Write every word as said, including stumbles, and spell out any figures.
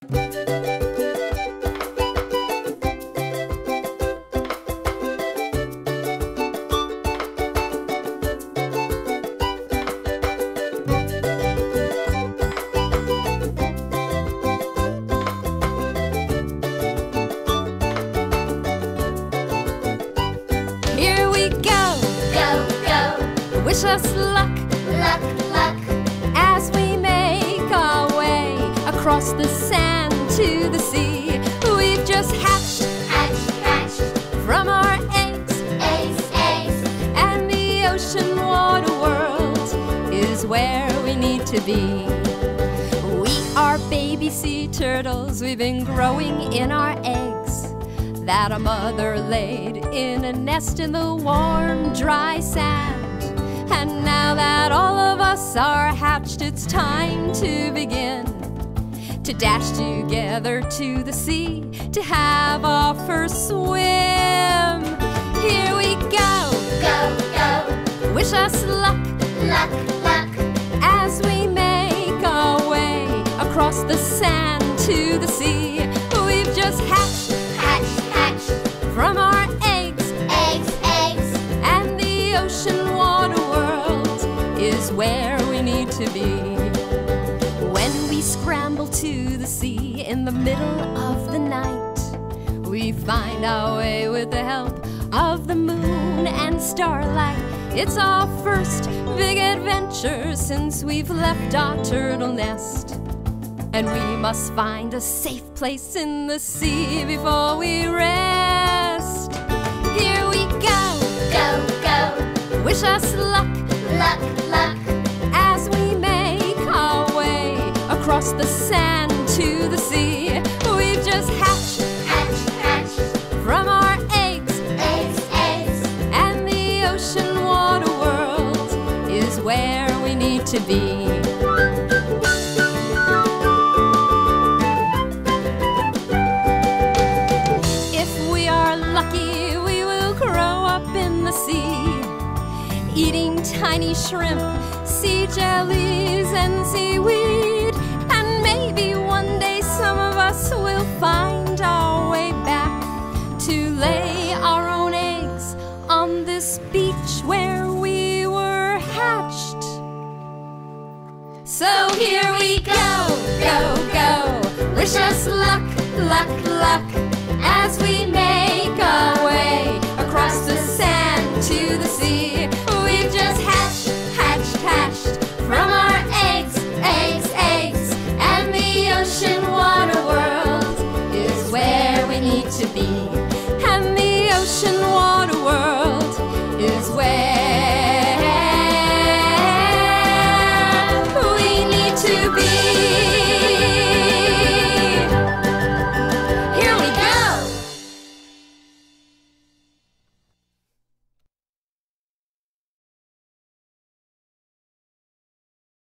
Wish us luck, luck, luck, as we make our way across the sand to the sea. We've just hatched, hatched, hatched from our eggs, eggs, eggs, and the ocean water world is where we need to be. We are baby sea turtles, we've been growing in our eggs that a mother laid in a nest in the warm, dry sand. And now that all of us are hatched, it's time to begin to dash together to the sea to have our first swim. Here we go, go, go. Wish us luck, luck, luck, as we make our way across the sand to the sea. We've just hatched, hatched, hatched from our eggs, eggs, eggs, and the ocean water is where we need to be. When we scramble to the sea in the middle of the night, we find our way with the help of the moon and starlight. It's our first big adventure since we've left our turtle nest, and we must find a safe place in the sea before we rest. Here we go, go, go. Wish us luck, luck, luck, as we make our way across the sand to the sea. We've just hatched, hatched, hatched from our eggs, eggs, eggs, and the ocean water world is where we need to be. If we are lucky, we will grow up in the sea, eating tiny shrimp, sea jellies, and seaweed. And maybe one day some of us will find our way back to lay our own eggs on this beach where we were hatched. So here we go, go, go. Wish us luck, luck, luck, as we make our way across the sand to the sea. We've just hatched, hatched, hatched from our eggs, eggs, eggs, and the ocean water world is where we need to be.